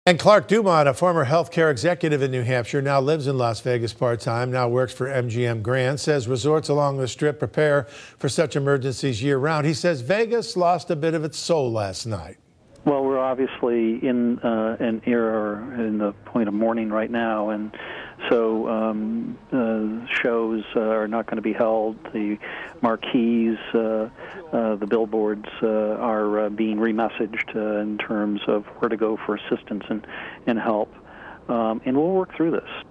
And Clark Dumont, a former healthcare executive in New Hampshire, now lives in Las Vegas part-time, now works for MGM Grand, says resorts along the Strip prepare for such emergencies year-round. He says Vegas lost a bit of its soul last night. Well, we're obviously in an era, in the point of mourning right now, and so shows are not going to be held. The marquees, the billboards are being remessaged in terms of where to go for assistance and help. And we'll work through this.